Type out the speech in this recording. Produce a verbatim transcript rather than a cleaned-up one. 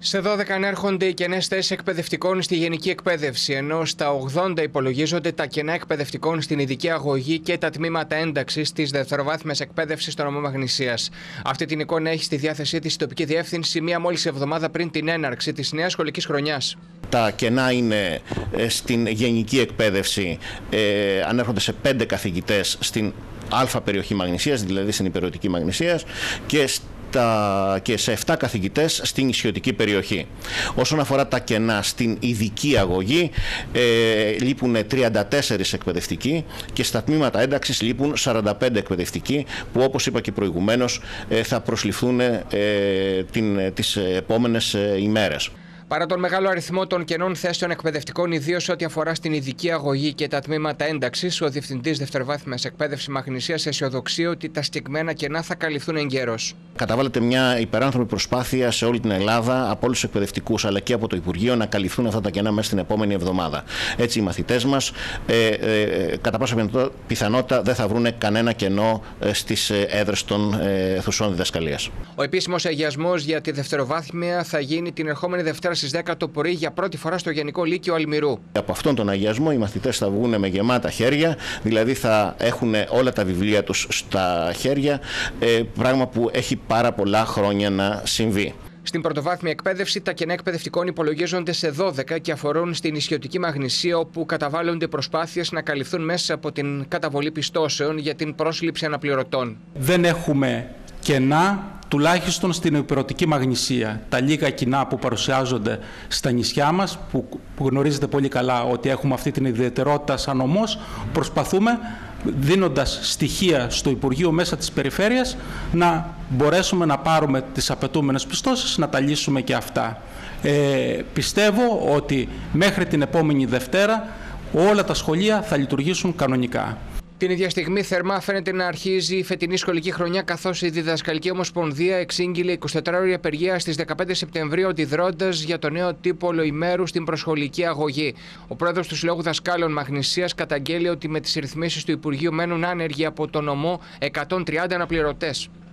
Σε δώδεκα ανέρχονται οι κενές θέσεις εκπαιδευτικών στη γενική εκπαίδευση, ενώ στα ογδόντα υπολογίζονται τα κενά εκπαιδευτικών στην ειδική αγωγή και τα τμήματα ένταξης της δευτεροβάθμιας εκπαίδευσης στο νομό Μαγνησίας. Αυτή την εικόνα έχει στη διάθεσή της η τοπική διεύθυνση μία μόλις εβδομάδα πριν την έναρξη της νέας σχολικής χρονιάς. Τα κενά είναι στην γενική εκπαίδευση, ε, ανέρχονται σε πέντε καθηγητές στην Α περιοχή Μαγνησίας, δηλαδή στην υπηρετική Μαγνησίας, και και σε επτά καθηγητές στην νησιωτική περιοχή. Όσον αφορά τα κενά στην ειδική αγωγή, ε, λείπουν τριάντα τέσσερις εκπαιδευτικοί και στα τμήματα ένταξης λείπουν σαράντα πέντε εκπαιδευτικοί που, όπως είπα και προηγουμένως, ε, θα προσληφθούν ε, την, τις επόμενες ε, ημέρες. Παρά τον μεγάλο αριθμό των κενών θέσεων εκπαιδευτικών, ιδίως ό,τι αφορά στην ειδική αγωγή και τα τμήματα ένταξης, ο Διευθυντής Δευτεροβάθμιας Εκπαίδευσης Μαγνησίας αισιοδοξεί ότι τα στιγμένα κενά θα καλυφθούν εγκαίρως. Καταβάλλεται μια υπεράνθρωπη προσπάθεια σε όλη την Ελλάδα, από όλους τους εκπαιδευτικούς αλλά και από το Υπουργείο, να καλυφθούν αυτά τα κενά μέσα στην επόμενη εβδομάδα. Έτσι, οι μαθητές μας, ε, ε, κατά πάσα πιθανότητα, δεν θα βρουν κανένα κενό ε, στις έδρες των ε, θουσών διδασκαλίας. Ο επίσημος αγιασμός για τη δευτεροβάθμια θα γίνει την ερχόμενη Δευτέρα στις δέκα το πρωί για πρώτη φορά στο Γενικό Λύκειο Αλμυρού. Από αυτόν τον αγιασμό οι μαθητές θα βγουν με γεμάτα χέρια, δηλαδή θα έχουν όλα τα βιβλία τους στα χέρια, ε, πράγμα που έχει πάρα πολλά χρόνια να συμβεί. Στην πρωτοβάθμια εκπαίδευση, τα κενά εκπαιδευτικών υπολογίζονται σε δώδεκα και αφορούν στην νησιωτική Μαγνησία, όπου καταβάλλονται προσπάθειες να καλυφθούν μέσα από την καταβολή πιστώσεων για την πρόσληψη αναπληρωτών. Δεν έχουμε κενά, τουλάχιστον στην υπηρετική Μαγνησία. Τα λίγα κοινά που παρουσιάζονται στα νησιά μας, που, που γνωρίζετε πολύ καλά ότι έχουμε αυτή την ιδιαιτερότητα σαν νομός, προσπαθούμε, δίνοντας στοιχεία στο Υπουργείο μέσα της Περιφέρειας, να μπορέσουμε να πάρουμε τις απαιτούμενες πιστώσεις, να τα λύσουμε και αυτά. Ε, πιστεύω ότι μέχρι την επόμενη Δευτέρα όλα τα σχολεία θα λειτουργήσουν κανονικά. Την ίδια στιγμή θερμά φαίνεται να αρχίζει η φετινή σχολική χρονιά, καθώς η Διδασκαλική Ομοσπονδία εξήγηλε εικοσιτετράωρη απεργία στις δεκαπέντε Σεπτεμβρίου, αντιδρώντας για το νέο τύπο ολοημέρου στην προσχολική αγωγή. Ο πρόεδρος του Συλλόγου Δασκάλων Μαγνησίας καταγγέλει ότι με τις ρυθμίσεις του Υπουργείου μένουν άνεργοι από το νομό εκατόν τριάντα αναπληρωτές.